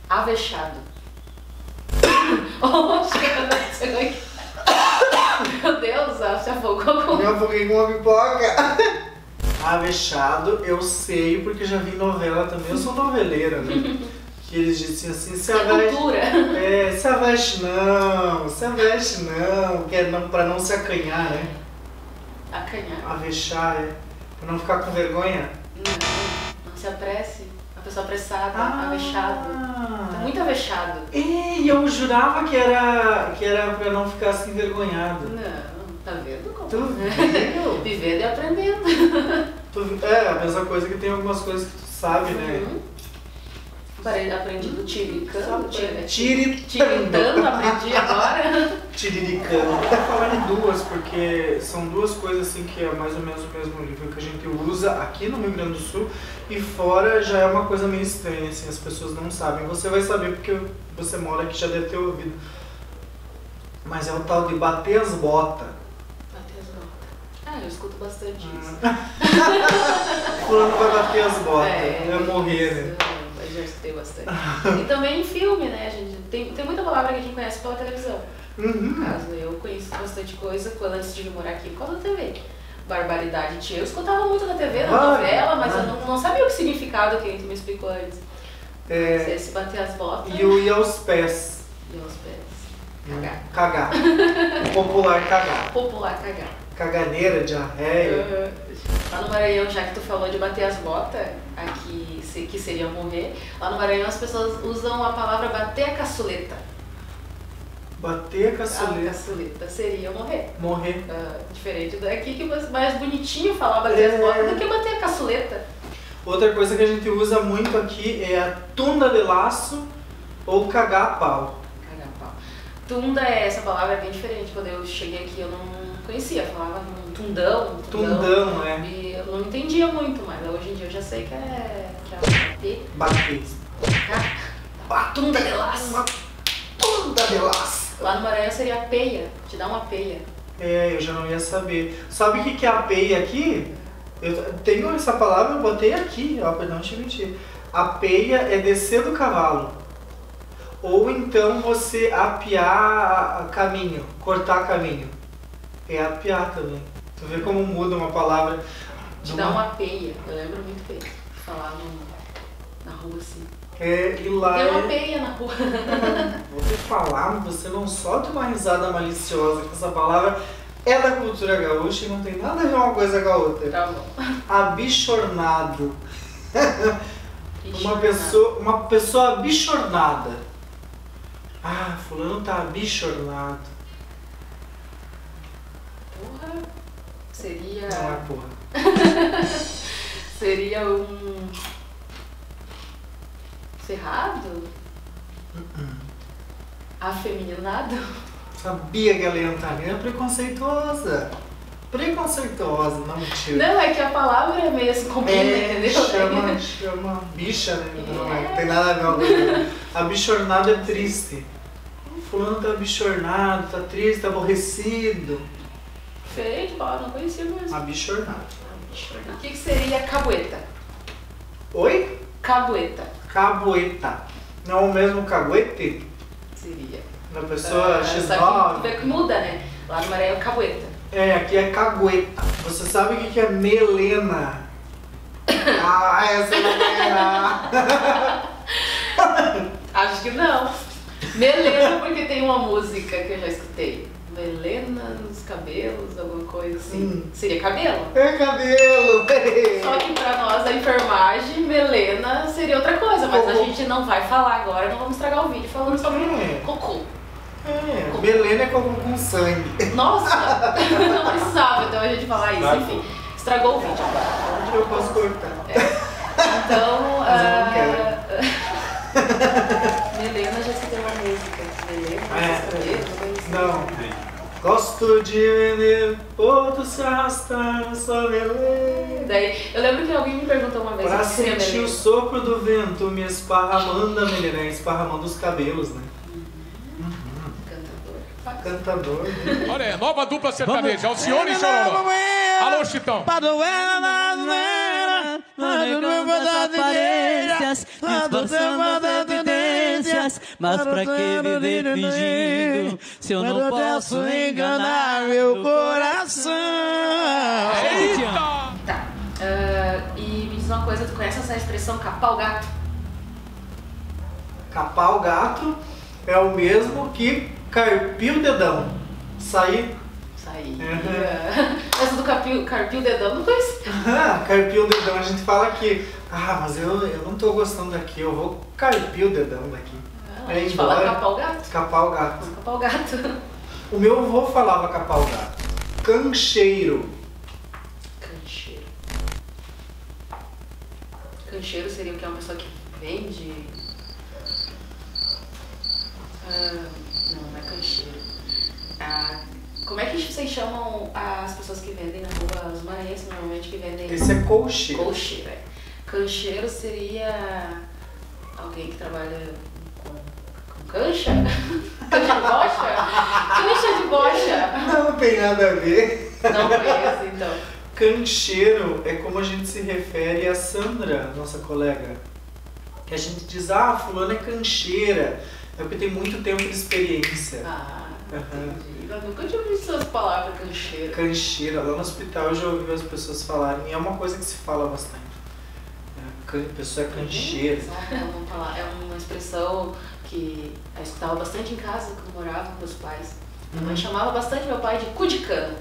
Avexado. Meu Deus, se afogou com... Me afoguei com uma pipoca. Avexado, eu sei, porque já vi novela também. Eu sou noveleira, né? Que eles diziam assim, se aveste... se aveste não, que é não, pra não se acanhar, né? Acanhar. Avexar, pra não ficar com vergonha. Não se apresse. A pessoa apressada, avexado. Tá muito avexado. E eu jurava que era pra não ficar assim envergonhado. Não, tá vendo como? Tu viu? Vivendo e aprendendo. A mesma coisa que tem algumas coisas que tu sabe, né? Aprendi do tiricando. Tiritando, aprendi agora. Tiriricando. Vou falar em duas, porque são duas coisas assim que é mais ou menos o mesmo nível que a gente usa aqui no Rio Grande do Sul e fora já é uma coisa meio estranha, assim, as pessoas não sabem. Você vai saber porque você mora aqui, já deve ter ouvido. Mas é o tal de bater as botas. Bater as botas. Eu escuto bastante isso. Fulano vai bater as botas, vai morrer, né? Já escutei bastante. E também em filme, né? A gente tem muita palavra que a gente conhece pela televisão. No caso, eu conheço bastante coisa antes de vir morar aqui por causa da TV. Barbaridade, eu escutava muito na TV, na novela, mas eu não sabia o significado que tu me explicou antes. Se bater as botas. E aos pés. E aos pés. Cagar. Popular cagar. Popular cagar. Caganeira, diarreia. Lá no Maranhão, já que tu falou de bater as botas, aqui que seria morrer, lá no Maranhão as pessoas usam a palavra bater a caçuleta. Bater a caçuleta. A caçuleta seria morrer. Morrer. Diferente daqui, que é mais bonitinho falar bater as botas do que bater a caçuleta. Outra coisa que a gente usa muito aqui é a tunda de laço ou cagar a pau. Cagar a pau. Tunda, essa palavra é bem diferente. Quando eu cheguei aqui eu não conhecia, falava tundão. Tundão, é. E eu não entendia muito, mas hoje em dia eu já sei que é bater. Tunda de laço. Uma tunda de laço. Lá no Maranhão seria a peia, te dá uma peia. Eu já não ia saber. Sabe o que é a peia aqui? Eu tenho essa palavra, eu botei aqui, ó, pra não te mentir. A peia é descer do cavalo. Ou então você apiar caminho, cortar caminho. É apiar também. Tu vê como muda uma palavra. Te dá uma peia, eu lembro muito bem. Falar na rua assim. E lá tem uma peia na rua. Vou te falar, você não solta uma risada maliciosa, que essa palavra é da cultura gaúcha e não tem nada a ver uma coisa com a outra. Tá bom. Abichornado. Uma pessoa abichornada. Fulano tá abichornado. Porra. Seria... Não é porra. Seria um... Cerrado? Afeminado? Sabia que ela ia entrar ali. É preconceituosa. Preconceituosa, não mentira. Não, é que a palavra é meio assim combina, entendeu? Chama bicha, né? Não tem nada a ver. Abichornado é triste. Fulano tá abichornado, tá triste, tá aborrecido. Feio, não conhecia mesmo. Abichornado. O que seria cagueta? Oi? Cagueta. Cagueta. Não é o mesmo caguete? Seria. Da pessoa X9. Tu vê que muda, né? Lá no Maranhão é cagueta. Aqui é cagueta. Você sabe o que é melena? Essa não vai errar. Acho que não. Melena porque tem uma música que eu já escutei. Melena nos cabelos, alguma coisa assim. Seria cabelo? É cabelo! Só que pra nós da enfermagem, melena seria outra coisa, mas a gente não vai falar agora, não vamos estragar o vídeo falando sobre cocô. Melena é cocô com sangue. Nossa! Não precisava então a gente falar isso, enfim. Estragou o vídeo agora. Onde eu posso cortar? Então, não Melena já escutei uma música. Melena, não. Gosto de ver outro se arrastar na sua melena. Daí, eu lembro que alguém me perguntou uma vez pra sentir o sopro do vento me esparramando a melena, esparramando os cabelos, né? Cantador. Olha, nova dupla sertaneja, Alcione e Chororó. Alô, Chitão. Mas pra que viver fingindo se eu não posso enganar meu coração? Eita! Tá. E me diz uma coisa, tu conhece essa expressão capar o gato? Capar o gato é o mesmo que carpir o dedão. Sair. Essa do carpir o dedão não conhece? Carpir o dedão, a gente fala que mas eu não tô gostando daqui, eu vou carpir o dedão daqui. A gente fala capar o gato. Capar o gato. Capar o gato. O meu avô falava capar o gato. Cancheiro. Cancheiro. Cancheiro seria o que? Uma pessoa que vende? Não é cancheiro. Como é que vocês chamam as pessoas que vendem na rua, os maranhenses normalmente que vendem? Esse é colcheiro. Colcheiro, é. Cancheiro seria alguém que trabalha com cancha? Cancha de bocha? Cancha de bocha! Não tem nada a ver. Não conheço, então. Cancheiro é como a gente se refere a Sandra, nossa colega. Que a gente diz, fulano é cancheira. É porque tem muito tempo de experiência. Entendi. Eu nunca tinha visto essas palavras, cancheira. Cancheira, lá no hospital eu já ouvi as pessoas falarem, e é uma coisa que se fala bastante. A pessoa é cancheira. É uma expressão que eu escutava bastante em casa quando morava com meus pais. Minha mãe chamava bastante meu pai de cu de cana.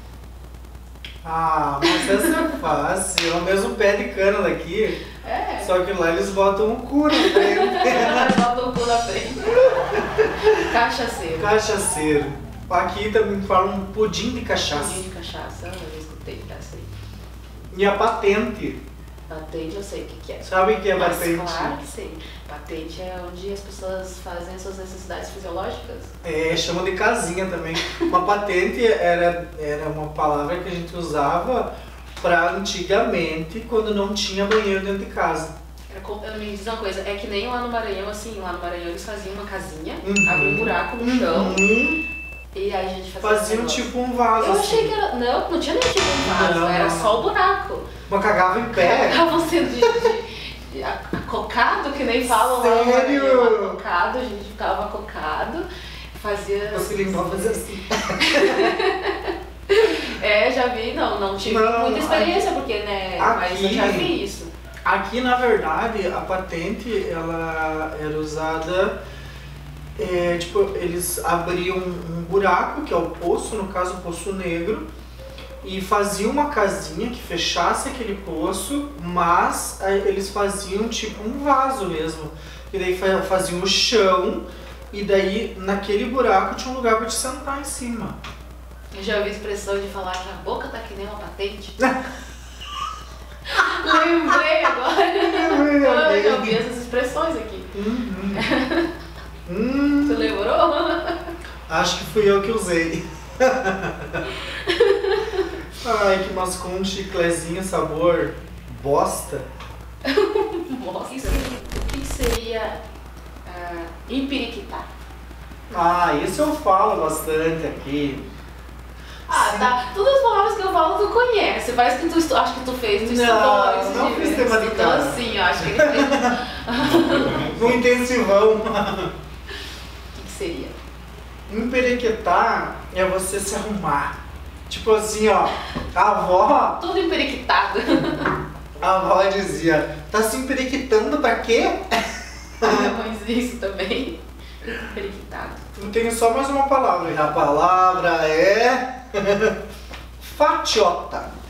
Mas essa é fácil, é o mesmo pé de cana daqui. Só que lá eles botam o cu na frente. Eles botam o cu na frente. Cachaceiro. Cachaceiro. Aqui também falam pudim de cachaça. Pudim de cachaça, eu escutei essa aí. E a patente. Patente eu sei o que é. Sabe o que é patente? Claro que sei. Patente é onde as pessoas fazem suas necessidades fisiológicas. Chamam de casinha também. Uma patente era uma palavra que a gente usava para antigamente, quando não tinha banheiro dentro de casa. Me diz uma coisa, é que nem lá no Maranhão, assim, lá no Maranhão eles faziam uma casinha, abriam um buraco no chão, e aí a gente faziam tipo um vaso. Eu achei que era... Não tinha nem tipo um vaso, era só o buraco. Mas cagava em pé. Cagavam sendo de acocado, que nem falam lá no Maranhão. Acocado, a gente ficava acocado, fazia... Você limpava, fazia assim. Já vi, não tive muita experiência, porque, né, mas eu já vi isso. Aqui, na verdade, a patente, ela era usada, eles abriam um buraco, que é o poço, no caso o Poço Negro, e faziam uma casinha que fechasse aquele poço, mas eles faziam tipo um vaso mesmo. E daí faziam o chão, e daí naquele buraco tinha um lugar para te sentar em cima. Eu já ouvi a expressão de falar que a boca tá que nem uma patente. Lembrei agora. Eu já ouvi essas expressões aqui. Tu lembrou? Acho que fui eu que usei. Que mascou um chiclezinho sabor bosta. O que seria empiriquitar? Isso eu falo bastante aqui. Tá. Todas as palavras que eu falo tu conhece. Parece que tu acho que tu fez, tu estudou isso. Não fiz tema de casa. Então assim, eu acho que ele fez. No intensivão. O que seria? Emperequetar é você se arrumar. Tipo assim, a avó... Tudo emperiquitado. A avó dizia, tá se emperequitando pra quê? Mas isso também. Emperiquitado. Eu tenho só mais uma palavra. A palavra é... fatiota.